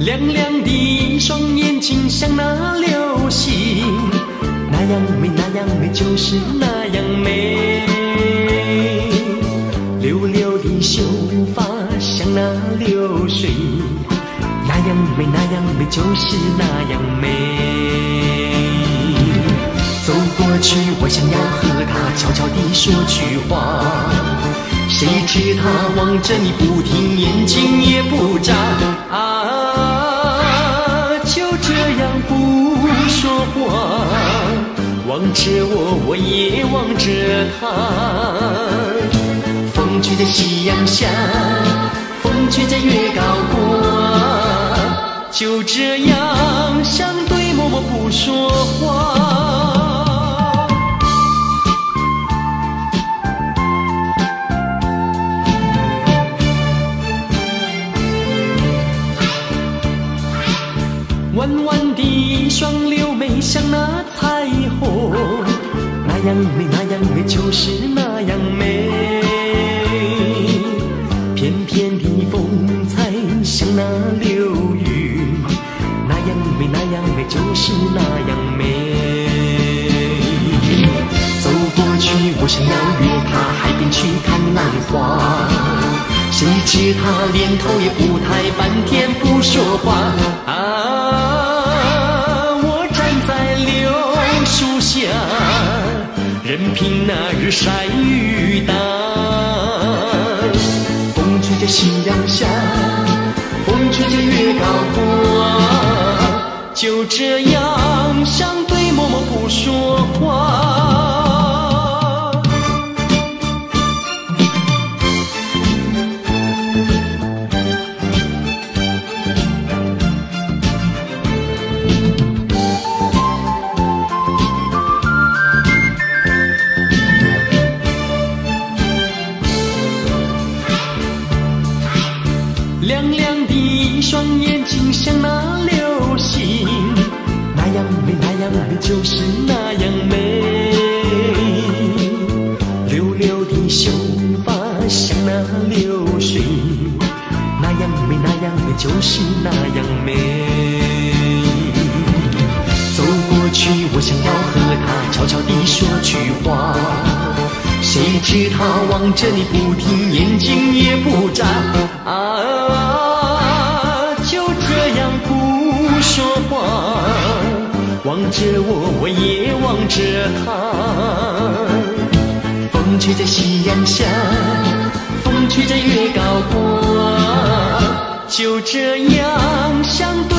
亮亮的一双眼睛像那流星，那样美，那样美，就是那样美。溜溜的秀发像那流水，那样美，那样美，就是那样美。走过去，我想要和她悄悄地说句话，谁知她望着你不停，眼睛也不眨啊，就这样不说话，望着我，我也望着她。风吹在夕阳下，风吹在月高挂，就这样相对默默不说话。弯弯的一双柳眉像那彩虹，那样美，那样美，就是那样美。翩翩的风采像那流云，那样美，那样美，就是那样美。走过去，我想要约她海边去看浪花，谁知她连头也不抬，半天不说话啊！我站在柳树下，任凭那日晒雨打。风吹在夕阳下，风吹着月高挂，就这样相对默默不说话。亮亮的一双眼睛像那流星，那样美，那样美，就是那样美。溜溜的秀发像那流水，那样美，那样美，就是那样美。走过去，我想要和她悄悄地说句话，谁知她望着你不停，眼睛也不眨啊，就这样不说话，望着我，我也望着她。风吹在夕阳下，风吹在月高挂，就这样相对